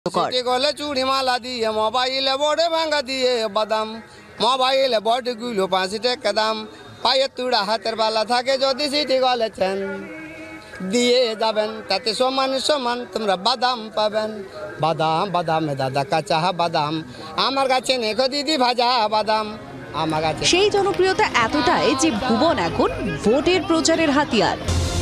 গলে চুড়ি মালা দিয়ে মোবাইলে বোর্ডে ভাঙা দিয়ে বাদাম মোবাইলে বোর্ড গুলো 5 টাকা দাম পায়ে তুড়া হাতের বালা থাকে যদি সিটি গলেছেন দিয়ে যাবেন তাতে সমান সমান তোমরা বাদাম পাবেন বাদাম বাদামে দাদা কাঁচা বাদাম আমার কাছে নেখো দিদি ভাজা বাদাম আমার কাছে। সেই জনপ্রিয়তা এতটাই যে ভুবন এখন ভোটের প্রচারের হাতিয়ার।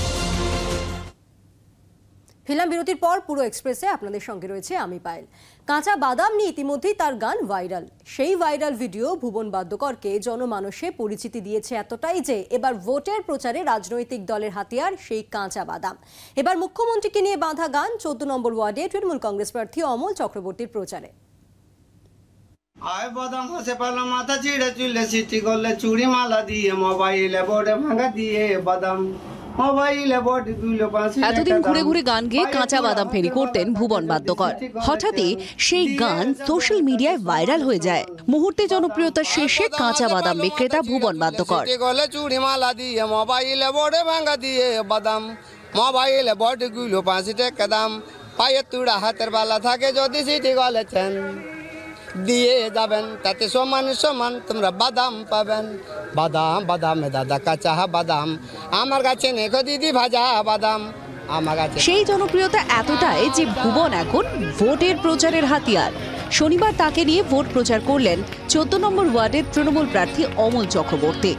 ফিল্ম বিরতির পর পুরো এক্সপ্রেসে আপনাদের সঙ্গে রয়েছে আমি পায়েল। কাঁচা বাদাম নিয়ে ইতিমধ্যেই তার গান ভাইরাল। সেই ভাইরাল ভিডিও ভুবন বাদ্যকরকে জনমানসে পরিচিতি দিয়েছে এতটাই যে এবার ভোটের প্রচারে রাজনৈতিক দলের হাতিয়ার সেই কাঁচা বাদাম। এবার মুখ্যমন্ত্রীকে নিয়ে বাঁধা গান 14 নম্বর ওয়ার্ডে তৃণমূল কংগ্রেস প্রার্থী অমল চক্রবর্তীর প্রচারে। আয় বাদাম হাসে পালো মাথা চিড়ে চুলে সিটি গলে চুড়ি মালা দিয়ে মোবাইলে বোর্ডে ভাঙা দিয়ে বাদাম এতদিন ঘুরে ঘুরে গান গেয়ে কাঁচা বাদাম ফেরি করতেন ভুবন বাদ্যকর। হঠাৎই সেই গান সোশ্যাল মিডিয়ায় ভাইরাল হয়ে যায়। মুহূর্তে জনপ্রিয়তার শীর্ষে কাঁচা বাদাম বিক্রেতা ভুবন বাদ্যকর। চুড়ি মালা দিয়ে মোবাইলে বোর্ডে ভাঙা দিয়ে বাদাম মোবাইলে বোর্ড গুলো 5 টাকা দাম পায়ে তুড়া হাতের বালা থাকে যদি সিটি গলেছেন দিয়ে যাবেন তাতে সমান সমান তোমরা বাদাম পাবেন বাদাম বাদামে দাদা কাঁচা বাদাম আমার কাছে নেখো দিদি ভাজা বাদাম আমার কাছে। সেই জনপ্রিয়তা এতটাই যে ভুবন এখন ভোটের প্রচারের হাতিয়ার। শনিবার তাকে নিয়ে ভোট প্রচার করলেন 14 নম্বর ওয়ার্ডের তৃণমূল প্রার্থী অমল চক্রবর্তী।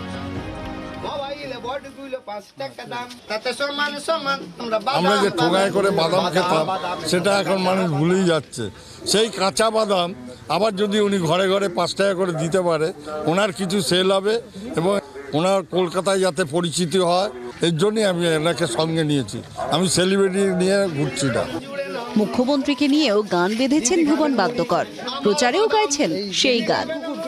আমরা যে ঠোঙায় করে বাদাম খেতাম সেটা এখন মানুষ ভুলেই যাচ্ছে। সেই কাঁচা বাদাম আবার যদি উনি ঘরে ঘরে 5 টাকা করে দিতে পারে ওনার কিছু সেল হবে এবং ওনার কলকাতায় যাতে পরিচিতি হয় এর জন্যই আমি এনাকে সঙ্গে নিয়েছি। আমি সেলিব্রিটি নিয়ে ঘুরছি না। মুখ্যমন্ত্রীকে নিয়েও গান বেঁধেছেন ভুবন বাদ্যকর। প্রচারেও গাইছেন সেই গান।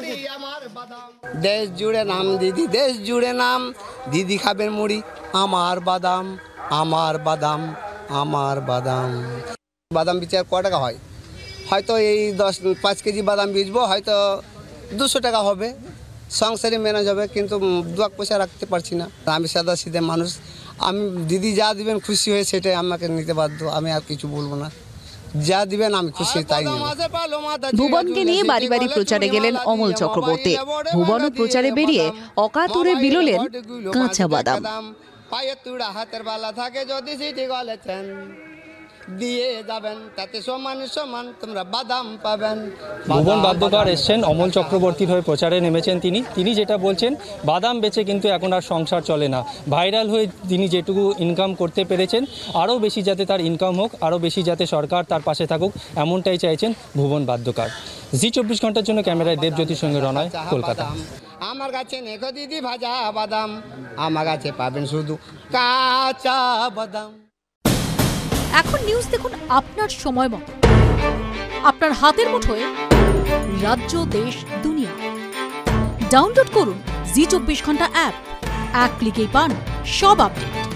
দেশ জুড়ে নাম দিদি দেশ জুড়ে নাম দিদি খাবেন মুড়ি আমার বাদাম আমার বাদাম আমার বাদাম। বাদাম বিচার ক টাকা হয়? হয়তো এই 5 কেজি বাদাম বেচবো হয়তো 200 টাকা হবে, সংসারে ম্যানেজ হবে, কিন্তু 2 পয়সা রাখতে পারছি না। আমি সাদা সিধে মানুষ, আমি দিদি যা দিবেন খুশি হয়ে সেটাই আমাকে নিতে বাধ্য। আমি আর কিছু বলবো না, যা দিবেন আমি খুশি তাই। ভুবনকে নিয়ে বাড়ি বাড়ি প্রচারে গেলেন অমল চক্রবর্তী। ভুবনও প্রচারে বেরিয়ে অকাতুরে বিলোলেন কাঁচা বাদাম। পায়ে তুড়া হাতের বালা থাকে যদি সিটি গলেছেন দিয়ে যাবেন তাতে সমান সমান তোমরা বাদাম পাবেন। ভুবন বাদ্যকর এসছেন অমল চক্রবর্তীর হয়ে প্রচারে নেমেছেন তিনি যেটা বলছেন বাদাম বেচে কিন্তু এখন আর সংসার চলে না। ভাইরাল হয়ে তিনি যেটুকু ইনকাম করতে পেরেছেন আরও বেশি যাতে তার ইনকাম হোক, আরও বেশি যাতে সরকার তার পাশে থাকুক এমনটাই চাইছেন ভুবন বাদ্যকর। জি 24 ঘন্টার জন্য ক্যামেরায় দেবজ্যোতির সঙ্গে রনয়, কলকাতা। আমার কাছে নেখো দিদি ভাজা বাদাম আমার কাছে পাবেন শুধু কাঁচা বাদাম। এখন নিউজ দেখুন আপনার সময় মতো, আপনার হাতের মুঠোয়, রাজ্য দেশ দুনিয়া। ডাউনলোড করুন জি 24 ঘন্টা অ্যাপ। এক ক্লিকেই পান সব আপডেট।